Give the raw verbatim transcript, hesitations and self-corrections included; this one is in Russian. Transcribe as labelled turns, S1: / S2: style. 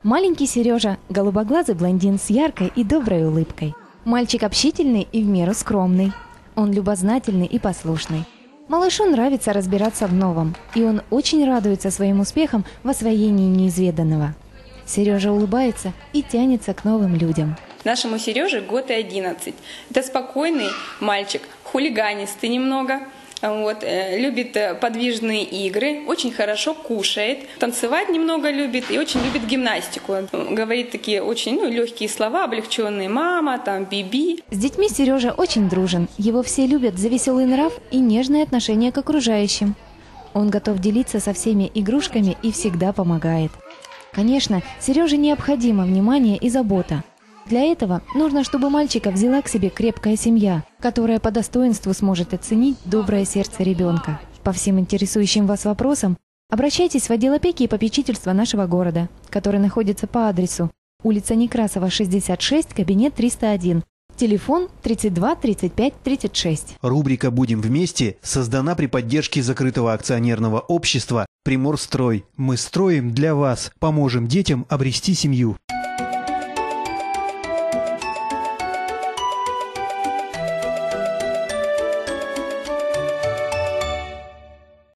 S1: Маленький Сережа – голубоглазый блондин с яркой и доброй улыбкой. Мальчик общительный и в меру скромный. Он любознательный и послушный. Малышу нравится разбираться в новом, и он очень радуется своим успехам в освоении неизведанного. Сережа улыбается и тянется к новым людям.
S2: Нашему Сереже год и одиннадцать. Это спокойный мальчик, хулиганистый немного. Вот, э, любит подвижные игры, очень хорошо кушает, танцевать немного любит и очень любит гимнастику. Он говорит такие очень ну, легкие слова, облегченные: мама, там, биби.
S1: С детьми Сережа очень дружен. Его все любят за веселый нрав и нежное отношение к окружающим. Он готов делиться со всеми игрушками и всегда помогает. Конечно, Сереже необходимо внимание и забота. Для этого нужно, чтобы мальчика взяла к себе крепкая семья, которая по достоинству сможет оценить доброе сердце ребенка. По всем интересующим вас вопросам обращайтесь в отдел опеки и попечительства нашего города, который находится по адресу улица Некрасова, шестьдесят шесть, кабинет триста один, телефон тридцать два тридцать пять тридцать шесть.
S3: Рубрика «Будем вместе» создана при поддержке закрытого акционерного общества «Приморстрой». Мы строим для вас, поможем детям обрести семью.